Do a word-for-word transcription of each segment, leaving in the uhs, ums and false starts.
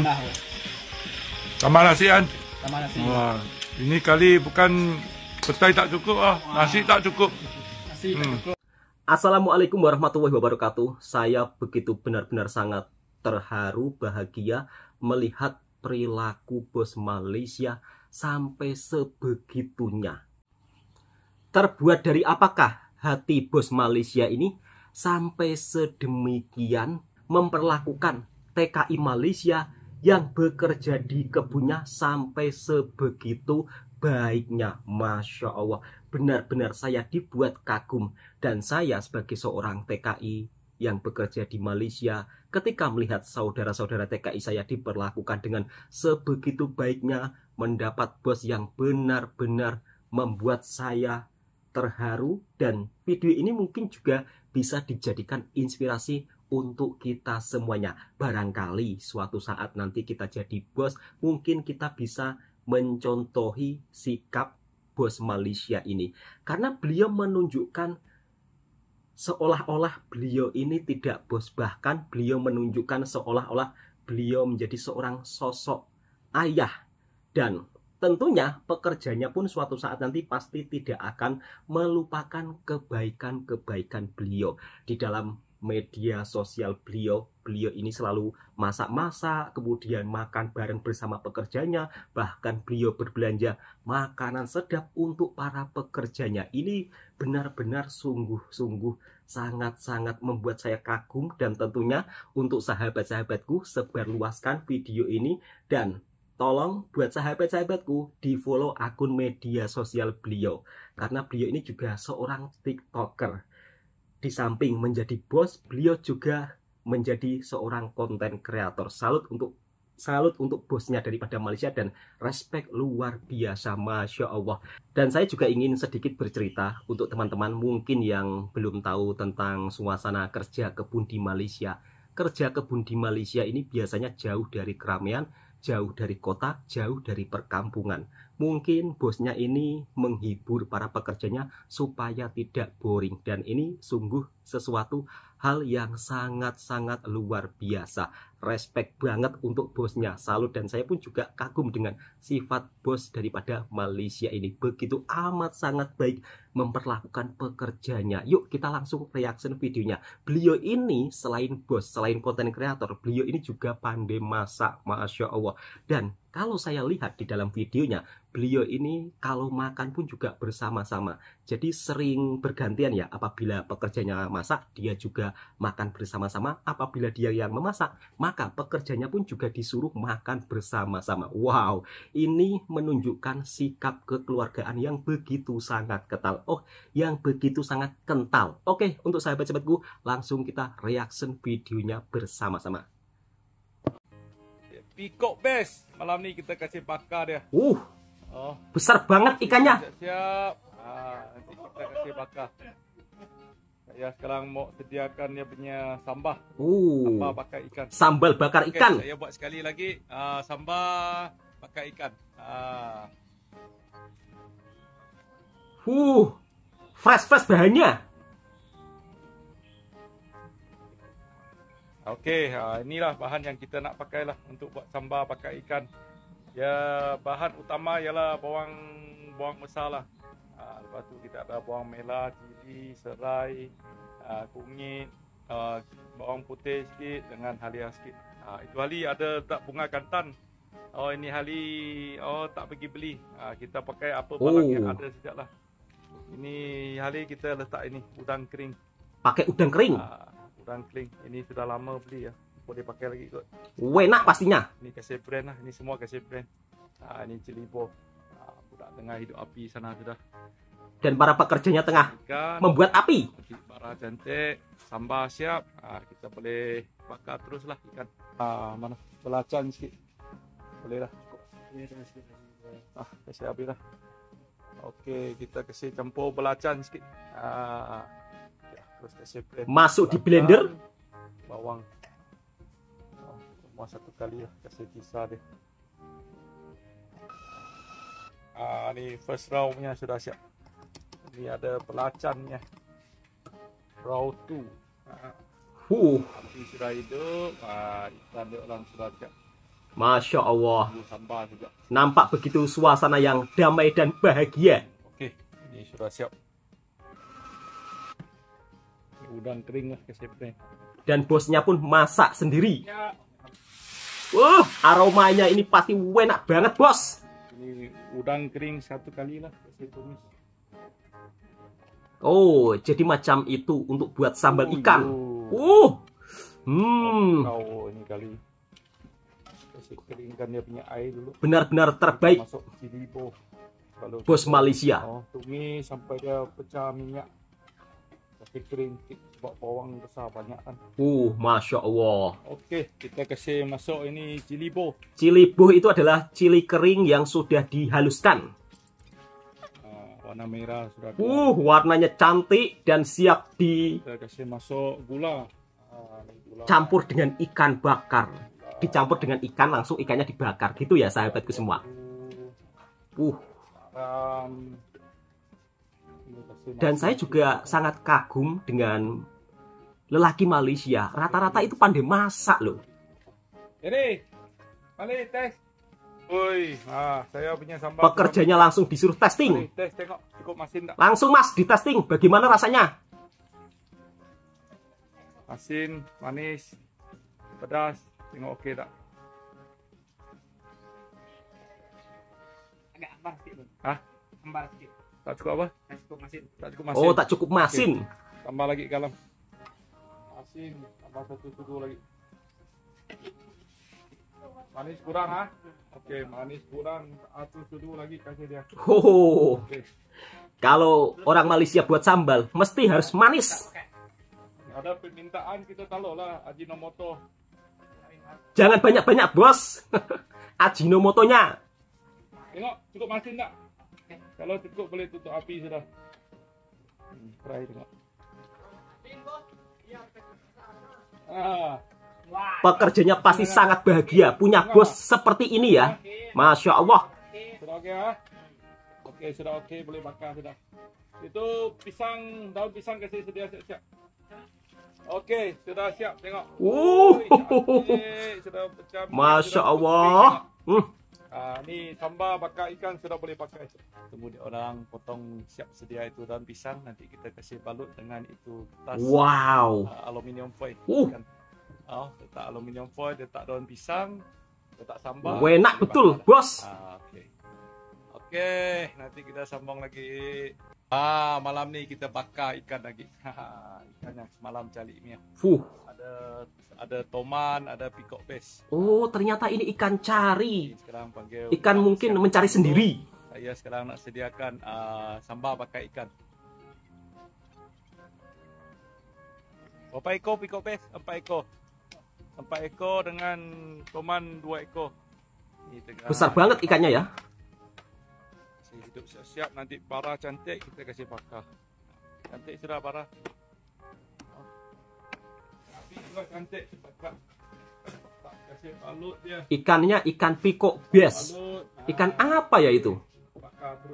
Tambah nasi kan? Tambah nasi. Wah, ini kali bukan petai tak cukup ah, nasi tak cukup. Nasi tak cukup. Assalamualaikum warahmatullahi wabarakatuh. Saya begitu benar-benar sangat terharu, bahagia melihat perilaku bos Malaysia sampai sebegitunya. Terbuat dari apakah hati bos Malaysia ini sampai sedemikian memperlakukan T K I Malaysia yang bekerja di kebunnya sampai sebegitu baiknya? Masya Allah, benar-benar saya dibuat kagum. Dan saya sebagai seorang T K I yang bekerja di Malaysia, ketika melihat saudara-saudara T K I saya diperlakukan dengan sebegitu baiknya, mendapat bos yang benar-benar membuat saya terharu. Dan video ini mungkin juga bisa dijadikan inspirasi untuk kita semuanya. Barangkali suatu saat nanti kita jadi bos, mungkin kita bisa mencontohi sikap bos Malaysia ini. Karena beliau menunjukkan seolah-olah beliau ini tidak bos. Bahkan beliau menunjukkan seolah-olah beliau menjadi seorang sosok ayah. Dan tentunya pekerjanya pun suatu saat nanti pasti tidak akan melupakan kebaikan-kebaikan beliau. Di dalam media sosial beliau, beliau ini selalu masak-masak, kemudian makan bareng bersama pekerjanya, bahkan beliau berbelanja makanan sedap untuk para pekerjanya. Ini benar-benar sungguh-sungguh sangat-sangat membuat saya kagum. Dan tentunya untuk sahabat-sahabatku, sebarluaskan video ini dan tolong buat sahabat-sahabatku di follow akun media sosial beliau, karena beliau ini juga seorang TikToker. Di samping menjadi bos, beliau juga menjadi seorang konten kreator. Salut untuk salut untuk bosnya daripada Malaysia dan respect luar biasa, Masya Allah. Dan saya juga ingin sedikit bercerita untuk teman-teman mungkin yang belum tahu tentang suasana kerja kebun di Malaysia. Kerja kebun di Malaysia ini biasanya jauh dari keramaian, jauh dari kota, jauh dari perkampungan. Mungkin bosnya ini menghibur para pekerjanya supaya tidak boring. Dan ini sungguh sesuatu hal yang sangat-sangat luar biasa. Respect banget untuk bosnya, salut. Dan saya pun juga kagum dengan sifat bos daripada Malaysia ini. Begitu amat sangat baik memperlakukan pekerjanya. Yuk kita langsung reaction videonya. Beliau ini selain bos, selain konten kreator, beliau ini juga pandai masak, Masya Allah. Dan kalau saya lihat di dalam videonya, beliau ini kalau makan pun juga bersama-sama. Jadi sering bergantian ya, apabila pekerjanya masak, dia juga makan bersama-sama. Apabila dia yang memasak, maka pekerjanya pun juga disuruh makan bersama-sama. Wow, ini menunjukkan sikap kekeluargaan yang begitu sangat kental. Oh, yang begitu sangat kental. Oke, untuk sahabat-sahabatku, langsung kita reaction videonya bersama-sama. Pikok best. Malam ni kita kasih bakar dia. Uh, Oh, besar banget ikannya. siap-siap. Ah, nanti kita kasih bakar. Saya sekarang mau sediakan dia punya sambal. Uh, Sambal bakar ikan. sambal bakar Okey, ikan. saya buat sekali lagi. Ah, sambal bakar ikan. Ah. Uh, fresh-fresh bahannya. Okey, ha, inilah bahan yang kita nak pakai lah untuk buat sambal bakar ikan. Ya, bahan utama ialah bawang bawang besar lah. Ha, lepas tu kita ada bawang merah, cili, serai, ha, kunyit, ha, bawang putih sikit dengan halia sikit. Ha, itu Hali ada tak bunga kantan. Oh, ini Hali oh tak pergi beli. Ha, kita pakai apa barang Oh. yang ada sajalah. Ini Hali kita letak ini udang kering. Pakai udang kering. Ha, udang kering. Ini sudah lama beli ya. Boleh pakai lagi kot. Enak pastinya. Ini kasih brand lah. Ini semua kasih brand. Ha, ini Cilibo. Ha, budak tengah hidup api sana sudah. Dan para pekerjanya tengah Ikan. membuat api. Bara cantik. Sambal siap. Ha, kita boleh bakar terus lah ikan. Ha, mana? Belacan sikit. Boleh lah. Ah, kasih habis lah. Okey, kita kasih campur belacan sikit. Ha, ya, terus kasih brand. Masuk di Belacan, blender. Bawang. Oh, semua satu kali lah. Kasih kisar dia. Ah, ni first round punya sudah siap. Ni ada belacannya. Round two. Ah, Uh, api sudah hidup. Ah, ikan dia orang sudah siap. Masya Allah. Bumbu sambal juga. Nampak begitu suasana yang damai dan bahagia. Oke, ini sudah siap. Udang kering lah kesepnya. Dan bosnya pun masak sendiri. Ya. Wah, aromanya ini pasti enak banget, bos. Ini udang kering satu kali lah kasih tumis. Oh, jadi macam itu untuk buat sambal Oh, ikan. yo. Uh, hmm, Oh, ini kali. Kasih keringkan dia punya air dulu. benar-benar terbaik, Masuk jilibo. Kalau bos Malaysia. oh, tumis sampai dia pecah minyak. Kasih kering, bawa bawang besar banyak kan. Uh, Masya Allah. Oke, kita kasih masuk ini jilibo. Cili boh itu adalah cili kering yang sudah dihaluskan. Ah, warna merah sudah. Uh, warnanya cantik dan siap Kita kasih masuk gula. Ah, ini gula. dicampur dengan ikan bakar. Dicampur dengan ikan, langsung ikannya dibakar. Gitu ya, sahabatku semua. Uh, Garam. Ini kasih dan nasi. saya juga sangat kagum dengan lelaki Malaysia. Rata-rata itu pandai masak loh. Jadi, balik tes. Woi, ah, saya punya sambal. Pekerjanya langsung disuruh testing. Balik, tes tengok cukup masin tak? Langsung mas, di testing. Bagaimana rasanya? Masin, manis, pedas. Tengok okey tak? Agak ambar sikit bang. Hah? Ambar sikit. Tak cukup apa? Tak cukup masin. Tak cukup masin. Oh, tak cukup masin. Tambah lagi garam. Masin, tambah satu sudu lagi. Manis kurang ah? Okey, manis kurang. Satu sudu lagi kasih dia. Oh, Okey. kalau orang Malaysia buat sambal, mesti harus manis. Ada permintaan kita taruh lah Ajinomoto. Jangan banyak-banyak, bos. Ajinomotonya. Tengok cukup masin tak? Kalau cukup boleh tutup api sudah. Hmm, try tengok. Ah, Wah. Pekerjanya pasti sangat bahagia punya bos seperti ini ya. Masya Allah. sudah okey ah? Okey, sudah okey, boleh bakar sudah. Itu pisang, daun pisang kasih sedia siap-siap. Okey, sudah siap tengok. Uh. Ui, cantik, sudah pecah. Masya sudah Allah. tengok. Hmm. Ah, ni sambal bakar ikan sudah boleh pakai. Tunggu dia orang potong siap sedia itu daun pisang, nanti kita kasih balut dengan itu tas Wow. uh, aluminium foil. Uh. Kan? Oh, letak aluminium foil, letak daun pisang, letak sambal. Enak boleh betul, bakar. bos. Ah, okey. Okey, nanti kita sambung lagi. Ah, malam ni kita bakar ikan lagi. Ikan yang semalam cari ni. Fuh. Ada ada toman, ada peacock bass. Oh, ternyata ini ikan cari. Jadi sekarang panggil Ikan mungkin mencari sendiri. Saya sekarang nak sediakan uh, sambal pakai ikan. Berapa ekor peacock bass? Empat ekor. Empat ekor dengan toman dua ekor. Ni tengah. Besar banget ikannya ya. Kasih hidup siap-siap, nanti para cantik kita kasih bakar. Cantik sudah para. Oh. Tapi juga cantik bakar. Tak kasih balut dia. Ikannya ikan peacock bass. Balut. Ikan apa ya itu? Bakar terus.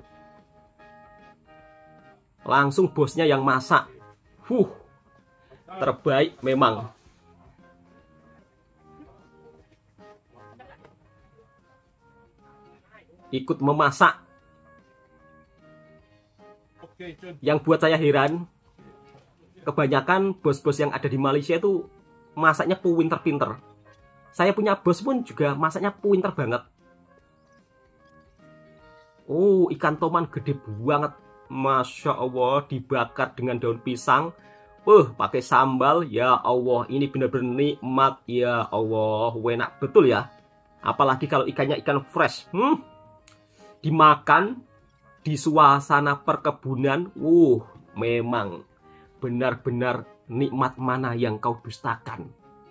Langsung bosnya yang masak. Fuh, terbaik memang. Ikut memasak. Okey, Cun. Yang buat saya heran, kebanyakan bos-bos yang ada di Malaysia itu masaknya pinter-pinter. Saya punya bos pun juga masaknya pinter banget. Oh, ikan toman gede banget. Masya Allah, dibakar dengan daun pisang. Uh, pakai sambal. Ya Allah, ini benar-benar nikmat. Ya Allah, enak betul ya. Apalagi kalau ikannya ikan fresh. Hmm, dimakan di suasana perkebunan. Uh, memang benar-benar nikmat mana yang kau dustakan.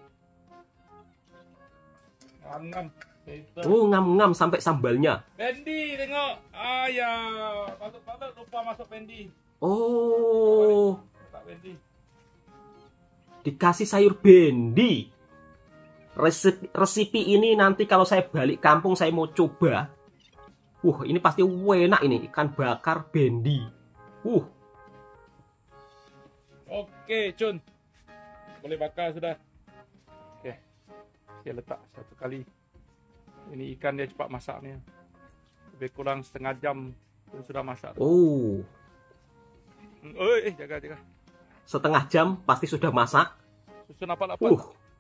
Ngam-ngam. Kita. Oh, ngam-ngam sampai sambalnya. Pendi tengok. Ah ya, patut-patut lupa masuk pendi. Oh, Tak pendi. dikasih sayur bendi. Resep, resipi ini nanti kalau saya balik kampung saya mau coba. Uh, ini pasti enak ini, ikan bakar bendi. Uh, Okey, Cun. Boleh bakar sudah. Okey. Saya letak satu kali. Ini ikan dia cepat masaknya. Lebih kurang setengah jam pun sudah masak. Oh, Oh, eh jaga jaga. setengah jam pasti sudah masak. Susun apa apa? Uh,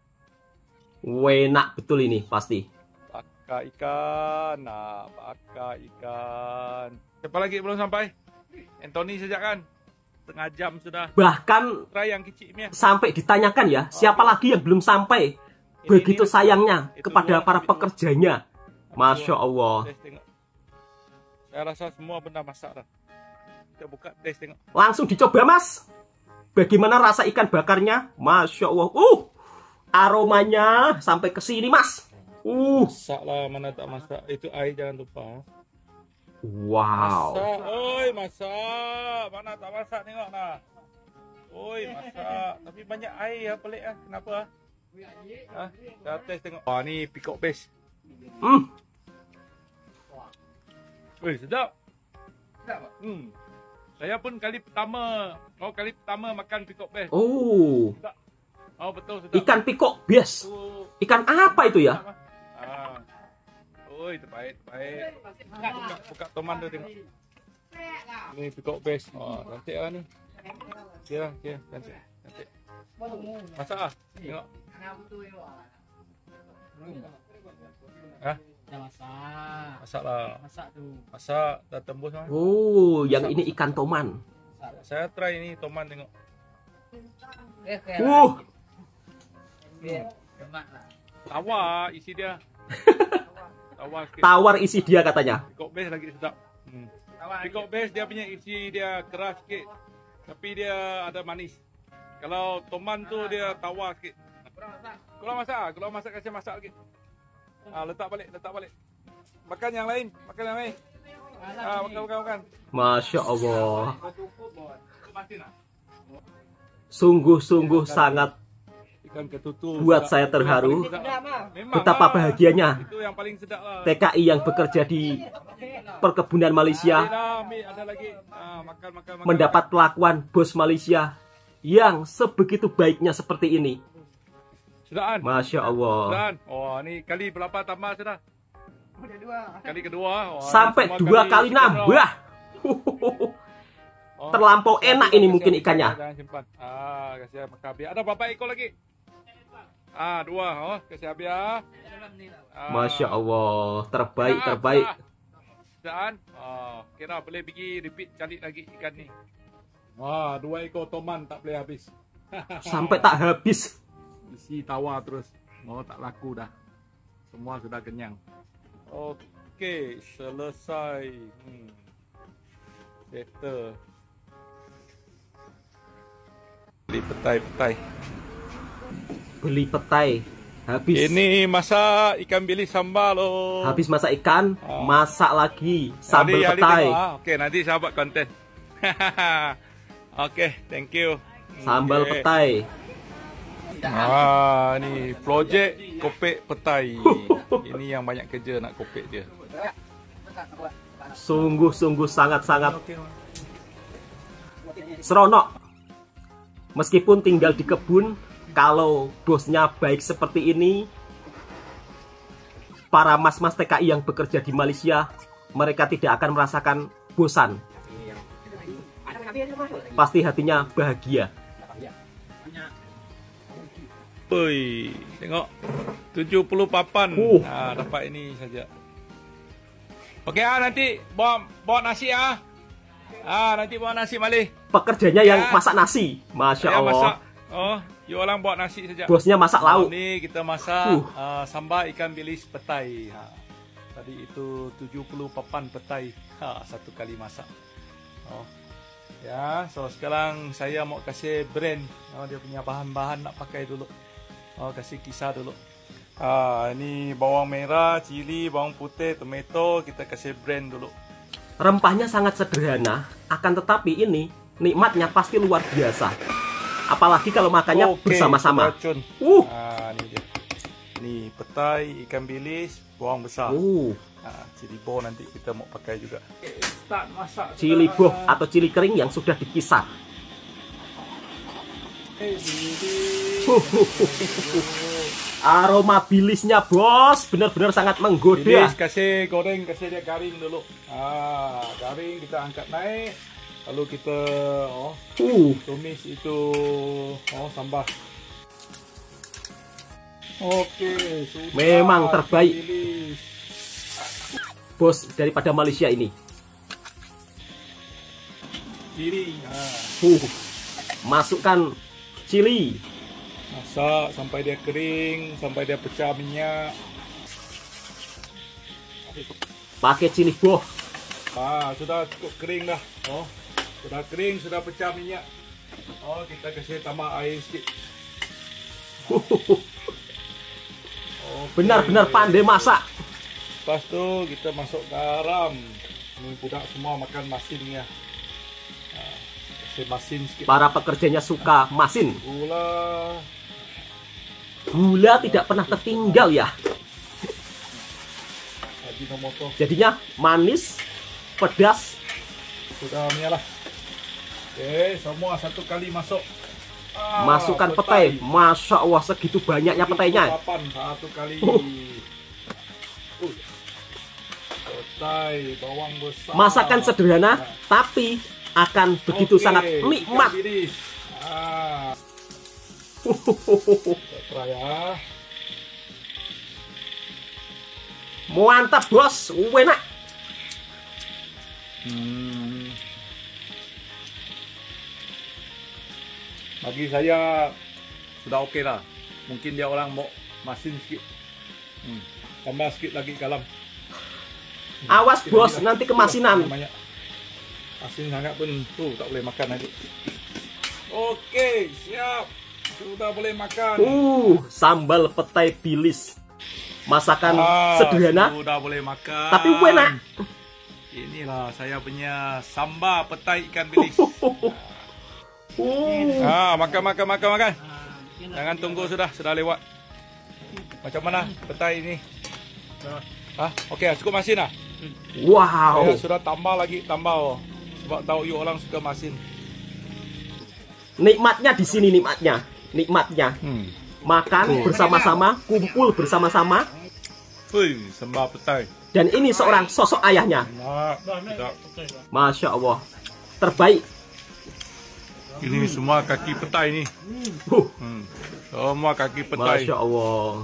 enak betul ini pasti. Pakai ikan, nah pakai ikan. Siapa lagi belum sampai? Anthony sejak kan? Setengah jam sudah. Bahkan Try yang kecilnya. sampai ditanyakan ya, siapa lagi yang belum sampai? Ini, Begitu ini, sayangnya itu kepada dua, para itu dua. pekerjanya. Masya Allah. Tes tengok. Saya rasa semua benda masak dah. Kita buka tes tengok. Langsung dicoba mas. Bagaimana rasa ikan bakarnya? Masya Allah. Uh, aromanya sampai ke sini mas. Uh, Masak lah, mana tak masak. Itu air jangan lupa. wow. Masak, oi masak. Mana tak masak tengok nah. Oi masak. Tapi banyak air ya, pelik ah. Kenapa ah? Ah, dah tes tengok. Wah ni peacock base. Hmm, Oi sedap. Sedap, Pak? Hmm. Saya pun kali pertama, oh kali pertama makan peacock base. oh, Oh betul sedap. ikan pikok bias. Oh, Ikan apa itu ya? sedap, ah. Ah. Oi terbaik, terbaik. Buka, buka toman tu tengok. Ni peacock base. Oh, cantik lah ni. Okey lah, okey. Cantik. Cantik. Masak ah. Tengok. Hah? Dah masak. Masak lah. Masak tu. Masak dah tembus lah. Oh, yang ini ikan toman. Saya try ni toman tengok. Eh, ke. Uh, Lemak lah. Tawar isi dia. Tawar sikit. tawar isi dia katanya. Peacock base lagi sedap. Hmm. Tawar. Peacock base dia punya isi dia keras sikit. Tapi dia ada manis. Kalau toman tu dia tawar sikit. Kurang masak. Kurang masak ah, kalau masak kasih masak lagi. Ah, letak balik, letak balik. Makan yang lain, makan yang lain. Ah, makan makan makan. Masya Allah. Masin ah. Sungguh-sungguh sangat Ikan ketutu. buat sedap. saya terharu. Memang Betapa lah. bahagianya Itu yang paling sedap lah. T K I yang bekerja di perkebunan Ada Malaysia lah, ambil, ada lagi. Ah, makan makan makan. mendapat perlakuan bos Malaysia yang sebegitu baiknya seperti ini. Sedaan. Masya Allah. Sedaan. Oh, ni kali berapa tambah sudah? Ada dua. Kali kedua. Oh, Sampai semua dua kali chicken raw. nambah. Oh, Terlampau enak ini mungkin kasih ikannya. Jangan simpan. Ah, kasih makan biar. Ada berapa ekor lagi? Ah, dua. Oh, kasih biar. Ah. Masya Allah. Terbaik, terbaik. Sedaan. Oh, kira boleh pergi repeat cari lagi ikan ni. Wah, dua ekor toman tak boleh habis. Sampai tak habis. Isi tawar terus. Mau tak laku dah. Semua sudah kenyang. Okey, selesai. Hmm. Settle. Beli petai-petai. Beli petai. Habis. Ini masak ikan bilis sambal loh. Habis masak ikan, Ah. masak lagi sambal Ali- Ali petai. tengok, ah. Okey, nanti saya buat konten. Okey, thank you. Sambal Okey. petai. Ah, ni projek kopek petai. Ini yang banyak kerja nak kopek dia. Sungguh-sungguh sangat-sangat seronok. Meskipun tinggal di kebun, kalau bosnya baik seperti ini, para mas-mas T K I yang bekerja di Malaysia, mereka tidak akan merasakan bosan. Pasti hatinya bahagia. Oi, tengok tujuh puluh papan. Uh. Ah, dapat ini saja. Okey ah, nanti bawa bawa nasi ah. Ah, nanti bawa nasi malih. Pekerjanya yang Ya. masak nasi. Masya Saya Allah. masak. Oh, you orang bawa nasi saja. Bosnya masak lauk. Ni kita masak Uh. uh, sambal ikan bilis petai. Ha. Tadi itu tujuh puluh papan petai. Ha, satu kali masak. Oh. Ya, so sekarang saya mau kasih brand. Oh, dia punya bahan-bahan nak pakai dulu. Oh, kasih kisah dulu. Ah, ini bawang merah, cili, bawang putih, tomato, kita kasih brand dulu. Rempahnya sangat sederhana, akan tetapi ini nikmatnya pasti luar biasa. Apalagi kalau makannya Okey, bersama-sama. racun. Uh, Ah, ni dia. Ni petai, ikan bilis, bawang besar. uh, Ah, cili boh nanti kita mau pakai juga. Start masak. cili boh atau cili kering yang sudah dikisar. Eh, Huh, huh, huh, huh, huh. Aroma bilisnya bos, benar-benar sangat menggoda. Bilis kasih goreng, kasih dia garing dulu. Ah, garing kita angkat naik. Lalu kita oh, Uh, tumis itu oh sambal. Oke, sudah. Memang terbaik. Bilis. bos daripada Malaysia ini. Cili. Ah. Uh, masukkan cili. Masak sampai dia kering, sampai dia pecah minyak. Pakai cili boh. Ah, sudah cukup kering dah. Oh, sudah kering, sudah pecah minyak. Oh, kita kasih tambah air sikit. Benar-benar pandai masak. Lepas tu kita masuk garam. Ini budak semua makan masinnya. Ah, kasih masin sikit. Para pekerjanya suka masin. Gula. Gula tidak pernah tertinggal ya. Ajinomoto. Jadinya manis, pedas. Sudah minyak lah. Oke, semua satu kali masuk. Ah, Masukkan petai. Masya Allah, segitu banyaknya petainya. Delapan satu kali. Uh. Uh. Petai, bawang besar. Masakan sederhana, tapi akan begitu Oke, sangat ikan nikmat. bilis. Ah, kita try ya. Mantap bos, enak. Hmm. Bagi saya sudah oke lah. Mungkin dia orang mau masin sikit. Hmm. Tambah sikit lagi garam. Hmm. Awas Sikit bos, lagi lah. nanti kemasinan. Banyak. Asin sangat pun tuh tak boleh makan nanti. Oke, siap. Sudah boleh makan. Uh, sambal petai bilis. Masakan Ah, sederhana, sudah boleh makan. tapi enak. Inilah saya punya sambal petai ikan bilis. Uh, Ah, makan makan makan makan. Jangan tunggu sudah, sudah lewat. Macam mana petai ini? Ah, okey, cukup masin lah. wow. Saya sudah tambah lagi, tambah. Sebab tahu you orang suka masin. Nikmatnya di sini nikmatnya. Nikmatnya. Hmm. Makan bersama-sama, kumpul bersama-sama. Fuh, sambal petai. Dan ini seorang sosok ayahnya. Nah, tidak. Masya Allah. Terbaik. Ini semua kaki petai ni. Uh, Hmm. Semua kaki petai. Masya Allah.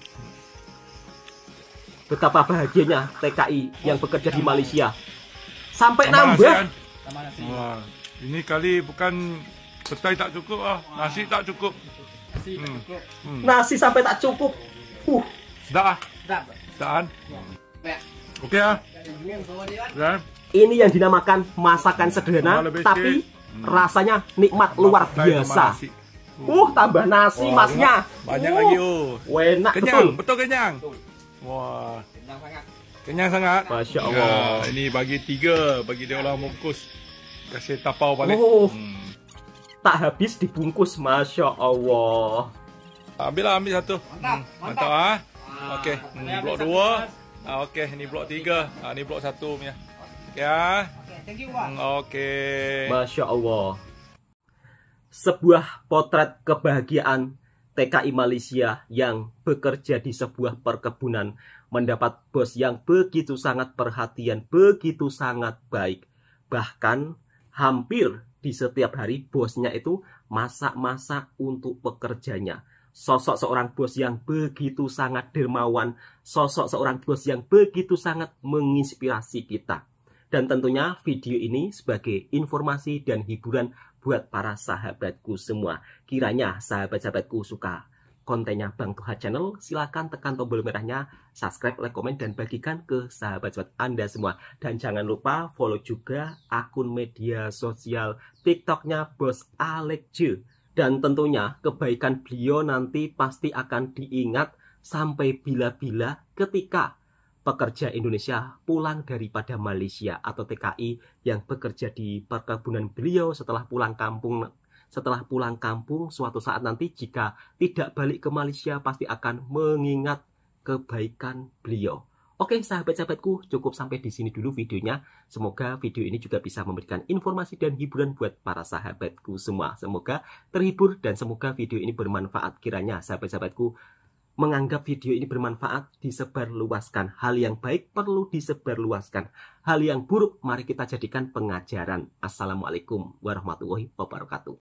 Betapa bahagianya T K I yang bekerja di Malaysia. Sampai Tambah nasi, nambah. kan? Wah, ini kali bukan petai tak cukup ah, nasi tak cukup. Hmm. Hmm. Nasi sampai tak cukup. Uh, Sedap ah. Sedap kan? Okey ah. Dan ini yang dinamakan masakan sederhana, Tambah lebih tapi sikit. rasanya nikmat luar petai tambah biasa. nasi. Uh, tambah nasi Wah, masnya. Banyak Uh, lagi oh. Enak Kenyang, betul. betul kenyang. Wah, kenyang sangat. Masya Ya, Allah. ini bagi tiga, bagi dia orang bungkus. Kasih tapau balik. Oh. Hmm. Tak habis dibungkus, Masya Allah. Ambil lah, ambil satu. Mantap, Hmm, mantap. Mantap ah. Okey, hmm, blok dua. Ah, okey, ini blok tiga. Ah, ini blok satu punya. Okey ah. Thank you, Hmm, Okey. Masya Allah. Sebuah potret kebahagiaan T K I Malaysia yang bekerja di sebuah perkebunan mendapat bos yang begitu sangat perhatian, begitu sangat baik. Bahkan hampir di setiap hari bosnya itu masak-masak untuk pekerjanya. Sosok seorang bos yang begitu sangat dermawan, sosok seorang bos yang begitu sangat menginspirasi kita. Dan tentunya video ini sebagai informasi dan hiburan buat para sahabatku semua. Kiranya sahabat-sahabatku suka kontennya Bang Toha Channel, silakan tekan tombol merahnya, subscribe, like, komen, dan bagikan ke sahabat-sahabat Anda semua. Dan jangan lupa follow juga akun media sosial TikToknya Bos Alex J. Dan tentunya kebaikan beliau nanti pasti akan diingat sampai bila-bila ketika pekerja Indonesia pulang daripada Malaysia atau T K I yang bekerja di perkebunan beliau setelah pulang kampung. Setelah pulang kampung suatu saat nanti jika tidak balik ke Malaysia pasti akan mengingat kebaikan beliau. Oke sahabat-sahabatku, cukup sampai di sini dulu videonya. Semoga video ini juga bisa memberikan informasi dan hiburan buat para sahabatku semua. Semoga terhibur dan semoga video ini bermanfaat. Kiranya sahabat-sahabatku menganggap video ini bermanfaat, disebarluaskan. Hal yang baik perlu disebarluaskan. Hal yang buruk mari kita jadikan pengajaran. Assalamualaikum warahmatullahi wabarakatuh.